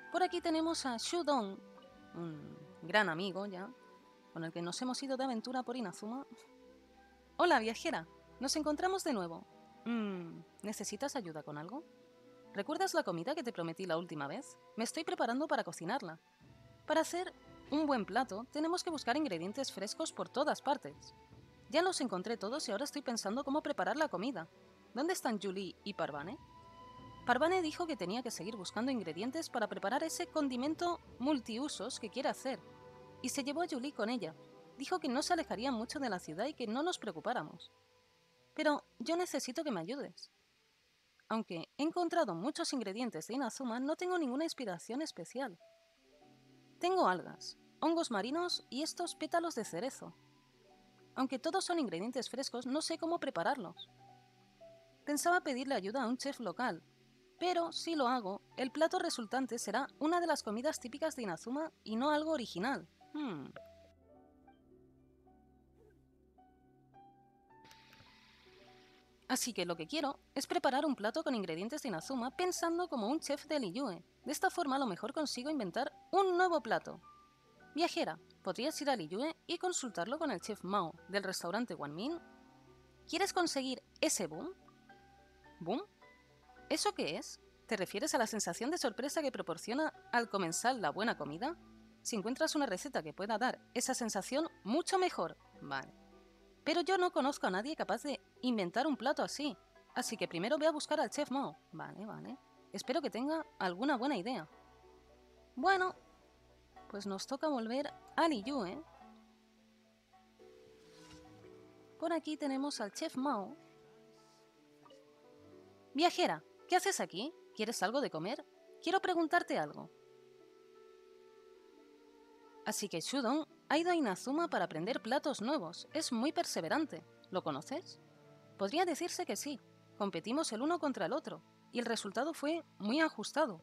Por aquí tenemos a Shudong, un gran amigo ya, con el que nos hemos ido de aventura por Inazuma. Hola, viajera. Nos encontramos de nuevo. ¿Necesitas ayuda con algo? ¿Recuerdas la comida que te prometí la última vez? Me estoy preparando para cocinarla. Para hacer un buen plato, tenemos que buscar ingredientes frescos por todas partes. Ya los encontré todos y ahora estoy pensando cómo preparar la comida. ¿Dónde están Julie y Parvane? Parvane dijo que tenía que seguir buscando ingredientes para preparar ese condimento multiusos que quiere hacer, y se llevó a Julie con ella. Dijo que no se alejaría mucho de la ciudad y que no nos preocupáramos. Pero yo necesito que me ayudes. Aunque he encontrado muchos ingredientes de Inazuma, no tengo ninguna inspiración especial. Tengo algas, hongos marinos y estos pétalos de cerezo. Aunque todos son ingredientes frescos, no sé cómo prepararlos. Pensaba pedirle ayuda a un chef local, pero si lo hago, el plato resultante será una de las comidas típicas de Inazuma y no algo original. Así que lo que quiero es preparar un plato con ingredientes de Inazuma pensando como un chef de Liyue. De esta forma a lo mejor consigo inventar un nuevo plato. Viajera, ¿podrías ir a Liyue y consultarlo con el chef Mao del restaurante Wanmin? ¿Quieres conseguir ese boom? ¿Boom? ¿Eso qué es? ¿Te refieres a la sensación de sorpresa que proporciona al comenzar la buena comida? Si encuentras una receta que pueda dar esa sensación, mucho mejor. Vale. Pero yo no conozco a nadie capaz de inventar un plato así. Así que primero voy a buscar al chef Mao. Vale. Espero que tenga alguna buena idea. Bueno, pues nos toca volver a Liyue. Por aquí tenemos al chef Mao. Viajera, ¿qué haces aquí? ¿Quieres algo de comer? Quiero preguntarte algo. Así que Shudong ha ido a Inazuma para aprender platos nuevos. Es muy perseverante. ¿Lo conoces? Podría decirse que sí. Competimos el uno contra el otro, y el resultado fue muy ajustado.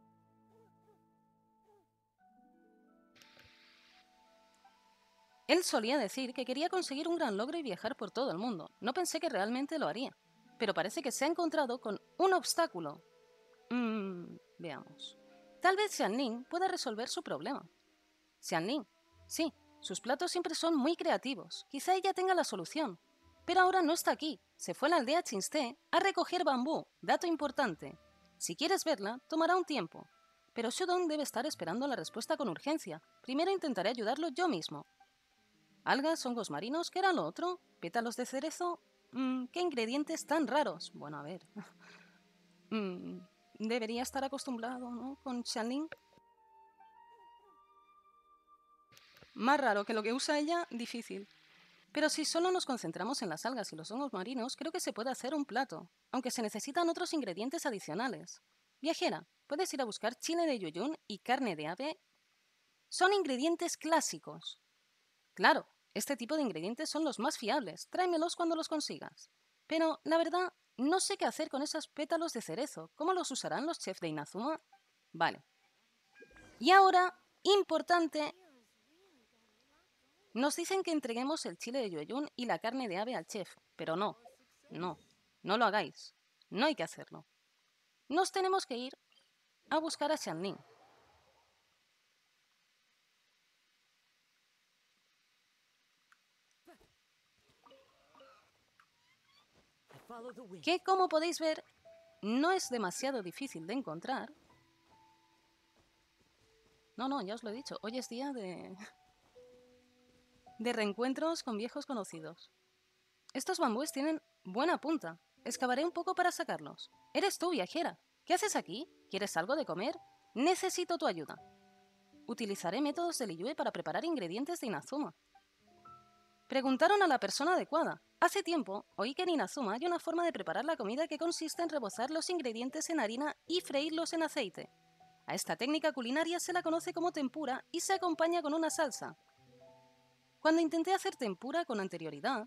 Él solía decir que quería conseguir un gran logro y viajar por todo el mundo. No pensé que realmente lo haría, pero parece que se ha encontrado con un obstáculo. Veamos. Tal vez Xianling pueda resolver su problema. Xianling, sí, sus platos siempre son muy creativos. Quizá ella tenga la solución. Pero ahora no está aquí. Se fue a la aldea Chinste a recoger bambú. Dato importante. Si quieres verla, tomará un tiempo. Pero Shudong debe estar esperando la respuesta con urgencia. Primero intentaré ayudarlo yo mismo. Algas, hongos marinos, ¿qué era lo otro? ¿Pétalos de cerezo? ¿Qué ingredientes tan raros? Bueno, a ver. Debería estar acostumbrado, ¿no? Con Xianling. Más raro que lo que usa ella, difícil. Pero si solo nos concentramos en las algas y los hongos marinos, creo que se puede hacer un plato, aunque se necesitan otros ingredientes adicionales. Viajera, ¿puedes ir a buscar chile de yuyún y carne de ave? Son ingredientes clásicos. Claro, este tipo de ingredientes son los más fiables. Tráemelos cuando los consigas. Pero, la verdad, no sé qué hacer con esos pétalos de cerezo. ¿Cómo los usarán los chefs de Inazuma? Vale. Y ahora, importante, nos dicen que entreguemos el chile de Yoyun y la carne de ave al chef, pero no lo hagáis. No hay que hacerlo. Nos tenemos que ir a buscar a Xianling. Que, como podéis ver, no es demasiado difícil de encontrar. No, ya os lo he dicho. Hoy es día de reencuentros con viejos conocidos. Estos bambúes tienen buena punta. Excavaré un poco para sacarlos. Eres tú, viajera. ¿Qué haces aquí? ¿Quieres algo de comer? Necesito tu ayuda. Utilizaré métodos de Liyue para preparar ingredientes de Inazuma. Preguntaron a la persona adecuada. Hace tiempo oí que en Inazuma hay una forma de preparar la comida que consiste en rebozar los ingredientes en harina y freírlos en aceite. A esta técnica culinaria se la conoce como tempura y se acompaña con una salsa. Cuando intenté hacer tempura con anterioridad,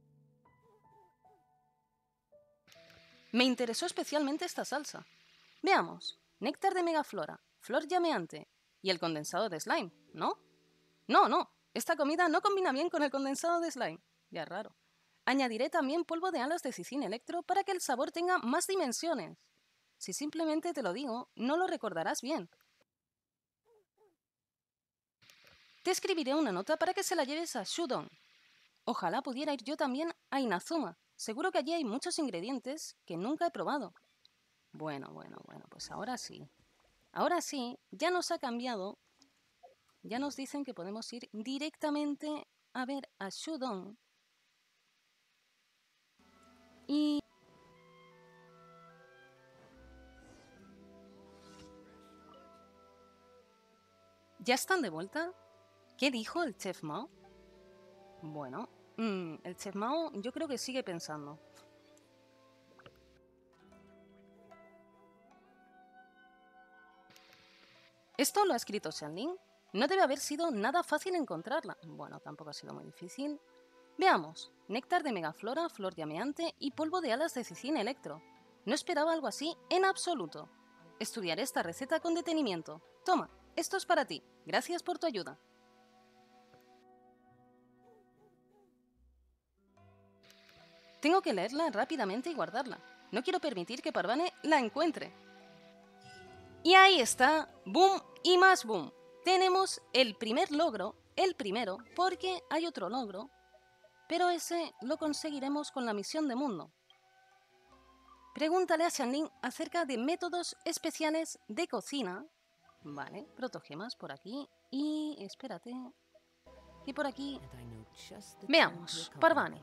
me interesó especialmente esta salsa. Veamos, néctar de megaflora, flor llameante y el condensado de slime, ¿no? No, esta comida no combina bien con el condensado de slime. Ya raro. Añadiré también polvo de alas de Cicin Electro para que el sabor tenga más dimensiones. Si simplemente te lo digo, no lo recordarás bien. Te escribiré una nota para que se la lleves a Shudong. Ojalá pudiera ir yo también a Inazuma. Seguro que allí hay muchos ingredientes que nunca he probado. Bueno, pues ahora sí. Ahora sí, ya nos ha cambiado. Ya nos dicen que podemos ir directamente a ver a Shudong. Y... ¿Ya están de vuelta? ¿Qué dijo el chef Mao? Bueno, el chef Mao yo creo que sigue pensando. ¿Esto lo ha escrito Xianling? No debe haber sido nada fácil encontrarla. Bueno, tampoco ha sido muy difícil. Veamos. Néctar de megaflora, flor llameante y polvo de alas de cicina electro. No esperaba algo así en absoluto. Estudiaré esta receta con detenimiento. Toma, esto es para ti. Gracias por tu ayuda. Tengo que leerla rápidamente y guardarla. No quiero permitir que Parvane la encuentre. Y ahí está, boom y más boom. Tenemos el primer logro, el primero, porque hay otro logro, pero ese lo conseguiremos con la misión de mundo. Pregúntale a Xianling acerca de métodos especiales de cocina. Vale, protogemas por aquí y espérate. Y por aquí. Veamos, Parvane.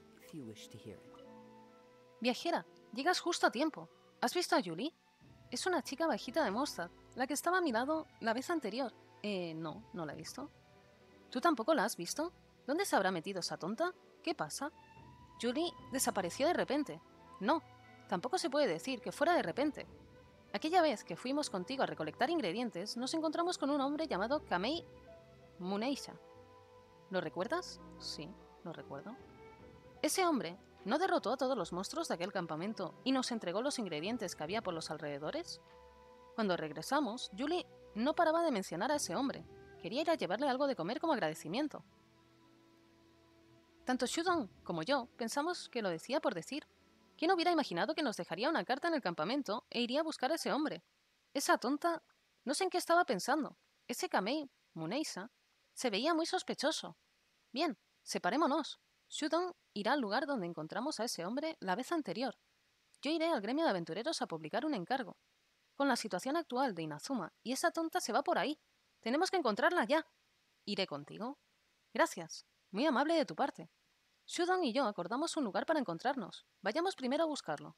Viajera, llegas justo a tiempo. ¿Has visto a Julie? Es una chica bajita de Mondstadt, la que estaba a mi lado la vez anterior. No la he visto. ¿Tú tampoco la has visto? ¿Dónde se habrá metido esa tonta? ¿Qué pasa? Julie desapareció de repente. No, tampoco se puede decir que fuera de repente. Aquella vez que fuimos contigo a recolectar ingredientes, nos encontramos con un hombre llamado Kamei Muneisha. ¿Lo recuerdas? Sí, lo recuerdo. Ese hombre ¿no derrotó a todos los monstruos de aquel campamento y nos entregó los ingredientes que había por los alrededores? Cuando regresamos, Julie no paraba de mencionar a ese hombre. Quería ir a llevarle algo de comer como agradecimiento. Tanto Shudong como yo pensamos que lo decía por decir. ¿Quién hubiera imaginado que nos dejaría una carta en el campamento e iría a buscar a ese hombre? Esa tonta... No sé en qué estaba pensando. Ese Kamei Muneisa se veía muy sospechoso. Bien, separémonos. Shudong irá al lugar donde encontramos a ese hombre la vez anterior. Yo iré al gremio de aventureros a publicar un encargo. Con la situación actual de Inazuma y esa tonta se va por ahí. Tenemos que encontrarla ya. ¿Iré contigo? Gracias. Muy amable de tu parte. Shudong y yo acordamos un lugar para encontrarnos. Vayamos primero a buscarlo.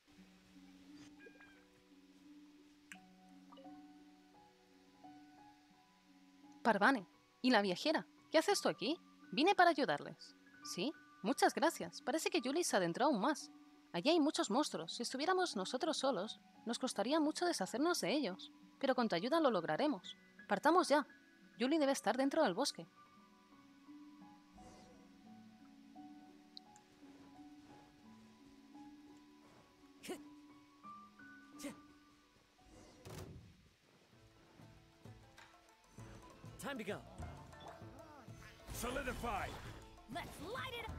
Parvane, ¿y la viajera? ¿Qué haces tú aquí? Vine para ayudarles. ¿Sí? Muchas gracias. Parece que Julie se adentró aún más. Allí hay muchos monstruos. Si estuviéramos nosotros solos, nos costaría mucho deshacernos de ellos. Pero con tu ayuda lo lograremos. Partamos ya. Julie debe estar dentro del bosque. Time to go. Solidify. Let's light it up.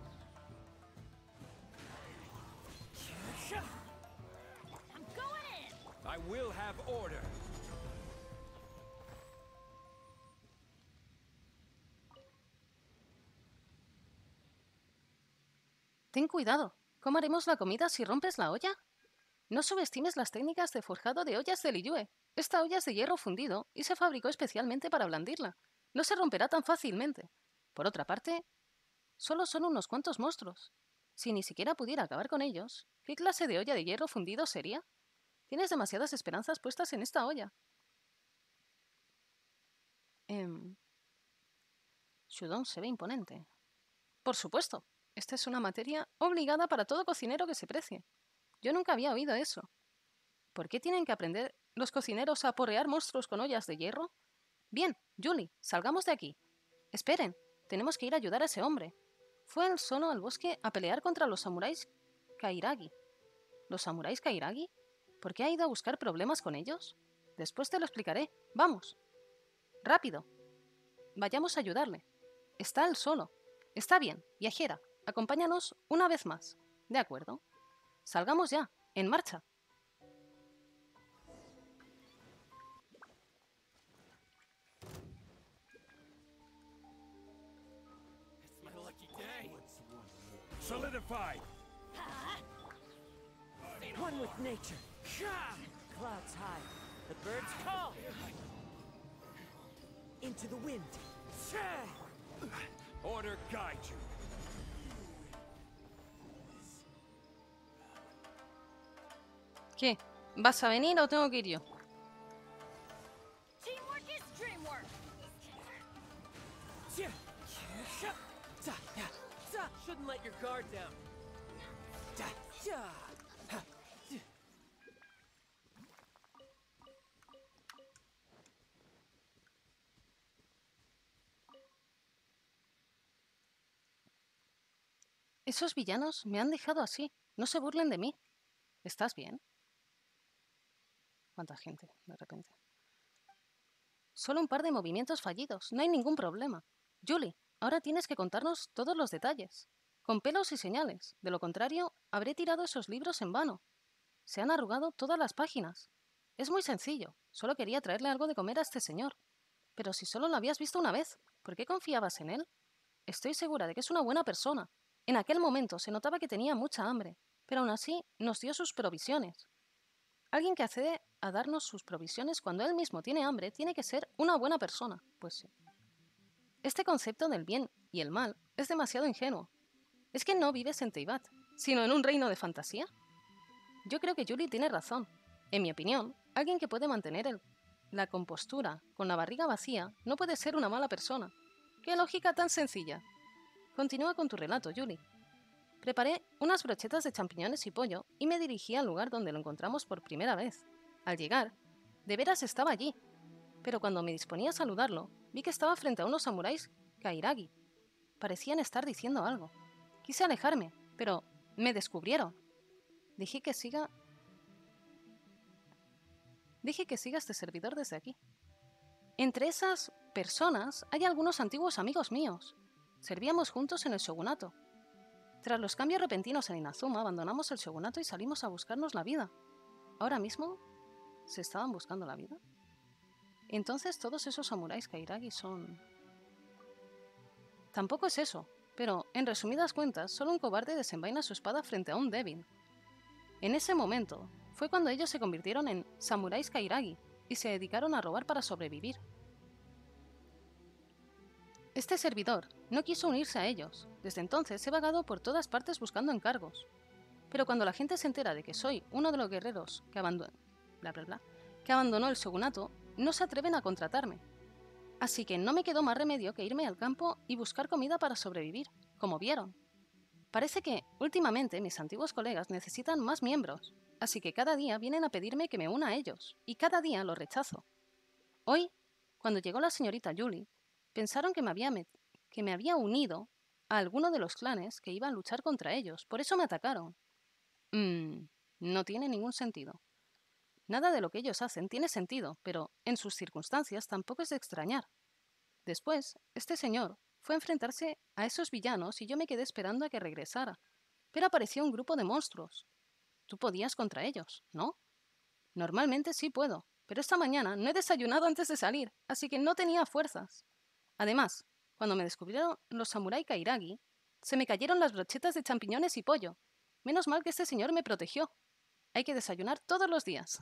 I'm going in. I will have order. Ten cuidado. ¿Cómo haremos la comida si rompes la olla? No subestimes las técnicas de forjado de ollas de Liyue. Esta olla es de hierro fundido y se fabricó especialmente para blandirla. No se romperá tan fácilmente. Por otra parte, solo son unos cuantos monstruos. Si ni siquiera pudiera acabar con ellos, ¿qué clase de olla de hierro fundido sería? Tienes demasiadas esperanzas puestas en esta olla. Shudong se ve imponente. Por supuesto, esta es una materia obligada para todo cocinero que se precie. Yo nunca había oído eso. ¿Por qué tienen que aprender los cocineros a porrear monstruos con ollas de hierro? Bien, Julie, salgamos de aquí. Esperen, tenemos que ir a ayudar a ese hombre. Fue él solo al bosque a pelear contra los samuráis Kairagi. ¿Los samuráis Kairagi? ¿Por qué ha ido a buscar problemas con ellos? Después te lo explicaré. Vamos. Rápido. Vayamos a ayudarle. Está él solo. Está bien, viajera. Acompáñanos una vez más. De acuerdo. Salgamos ya. En marcha. Solidified. One with nature. Clouds high. The birds call. Into the wind. Order guide you. ¿Qué? ¿Vas a venir o tengo que ir yo? Teamwork is dreamwork. Shouldn't let your guard down. Esos villanos me han dejado así. No se burlen de mí. ¿Estás bien? ¿Cuánta gente, de repente? Solo un par de movimientos fallidos. No hay ningún problema. Julie, ahora tienes que contarnos todos los detalles. Con pelos y señales. De lo contrario, habré tirado esos libros en vano. Se han arrugado todas las páginas. Es muy sencillo. Solo quería traerle algo de comer a este señor. Pero si solo lo habías visto una vez, ¿por qué confiabas en él? Estoy segura de que es una buena persona. En aquel momento se notaba que tenía mucha hambre, pero aún así nos dio sus provisiones. Alguien que accede a darnos sus provisiones cuando él mismo tiene hambre tiene que ser una buena persona. Pues sí. Este concepto del bien y el mal es demasiado ingenuo. ¿Es que no vives en Teyvat, sino en un reino de fantasía? Yo creo que Julie tiene razón. En mi opinión, alguien que puede mantener la compostura con la barriga vacía no puede ser una mala persona. ¡Qué lógica tan sencilla! Continúa con tu relato, Julie. Preparé unas brochetas de champiñones y pollo y me dirigí al lugar donde lo encontramos por primera vez. Al llegar, de veras estaba allí, pero cuando me disponía a saludarlo, vi que estaba frente a unos samuráis kairagi. Parecían estar diciendo algo. Quise alejarme, pero me descubrieron. Dije que siga este servidor desde aquí. Entre esas personas hay algunos antiguos amigos míos. Servíamos juntos en el shogunato. Tras los cambios repentinos en Inazuma, abandonamos el shogunato y salimos a buscarnos la vida. Ahora mismo, ¿se estaban buscando la vida? Entonces todos esos samuráis kairagi son... Tampoco es eso, pero, en resumidas cuentas, solo un cobarde desenvaina su espada frente a un débil. En ese momento, fue cuando ellos se convirtieron en samuráis kairagi y se dedicaron a robar para sobrevivir. Este servidor no quiso unirse a ellos. Desde entonces he vagado por todas partes buscando encargos. Pero cuando la gente se entera de que soy uno de los guerreros que abandonó el shogunato, no se atreven a contratarme. Así que no me quedó más remedio que irme al campo y buscar comida para sobrevivir, como vieron. Parece que, últimamente, mis antiguos colegas necesitan más miembros, así que cada día vienen a pedirme que me una a ellos, y cada día lo rechazo. Hoy, cuando llegó la señorita Julie, pensaron que me había unido a alguno de los clanes que iba a luchar contra ellos, por eso me atacaron. No tiene ningún sentido. Nada de lo que ellos hacen tiene sentido, pero en sus circunstancias tampoco es de extrañar. Después, este señor fue a enfrentarse a esos villanos y yo me quedé esperando a que regresara, pero apareció un grupo de monstruos. Tú podías contra ellos, ¿no? Normalmente sí puedo, pero esta mañana no he desayunado antes de salir, así que no tenía fuerzas. Además, cuando me descubrieron los samurái kairagi, se me cayeron las brochetas de champiñones y pollo. Menos mal que este señor me protegió. Hay que desayunar todos los días.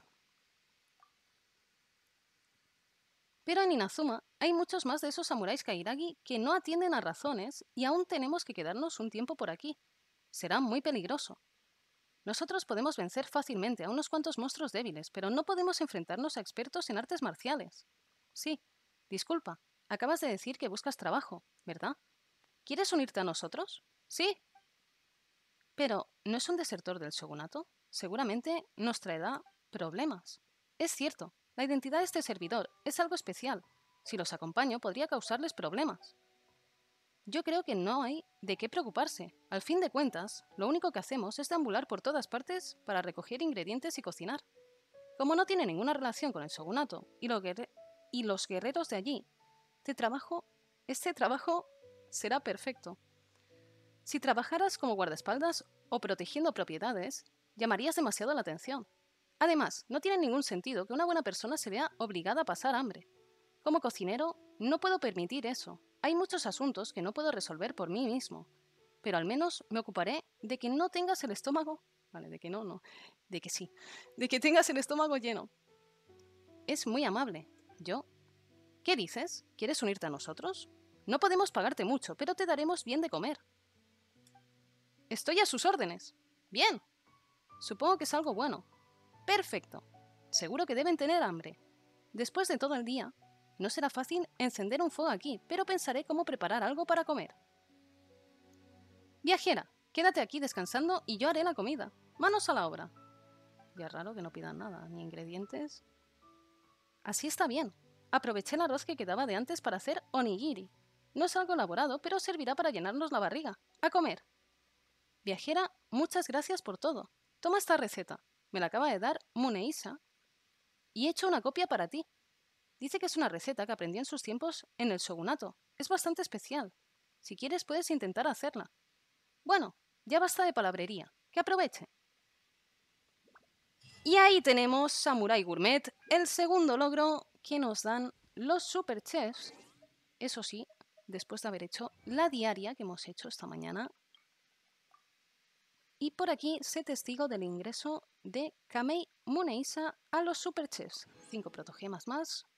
Pero en Inazuma hay muchos más de esos samuráis kairagi que no atienden a razones y aún tenemos que quedarnos un tiempo por aquí. Será muy peligroso. Nosotros podemos vencer fácilmente a unos cuantos monstruos débiles, pero no podemos enfrentarnos a expertos en artes marciales. Sí, disculpa, acabas de decir que buscas trabajo, ¿verdad? ¿Quieres unirte a nosotros? Sí. Pero, ¿no es un desertor del shogunato? Seguramente nos traerá problemas. Es cierto, la identidad de este servidor es algo especial. Si los acompaño, podría causarles problemas. Yo creo que no hay de qué preocuparse. Al fin de cuentas, lo único que hacemos es deambular por todas partes para recoger ingredientes y cocinar. Como no tiene ninguna relación con el shogunato y los guerreros de allí, este trabajo será perfecto. Si trabajaras como guardaespaldas o protegiendo propiedades, llamarías demasiado la atención. Además, no tiene ningún sentido que una buena persona se vea obligada a pasar hambre. Como cocinero, no puedo permitir eso. Hay muchos asuntos que no puedo resolver por mí mismo. pero al menos me ocuparé de que no tengas el estómago... Vale, de que no, no. De que sí. De que tengas el estómago lleno. Es muy amable. ¿Yo? ¿Qué dices? ¿Quieres unirte a nosotros? No podemos pagarte mucho, pero te daremos bien de comer. Estoy a sus órdenes. Bien. Supongo que es algo bueno. Perfecto. Seguro que deben tener hambre. Después de todo el día, no será fácil encender un fuego aquí, pero pensaré cómo preparar algo para comer. Viajera, quédate aquí descansando y yo haré la comida. Manos a la obra. Ya es raro que no pidan nada, ni ingredientes. Así está bien. Aproveché el arroz que quedaba de antes para hacer onigiri. No es algo elaborado, pero servirá para llenarnos la barriga. ¡A comer! Viajera, muchas gracias por todo. Toma esta receta. Me la acaba de dar Muneisa y he hecho una copia para ti. Dice que es una receta que aprendió en sus tiempos en el shogunato. Es bastante especial. Si quieres puedes intentar hacerla. Bueno, ya basta de palabrería. Que aproveche. Y ahí tenemos Samurai Gourmet, el segundo logro que nos dan los superchefs. Eso sí, después de haber hecho la diaria que hemos hecho esta mañana. Y por aquí sé testigo del ingreso de Kamei Muneisa a los superchefs. 5 protogemas más.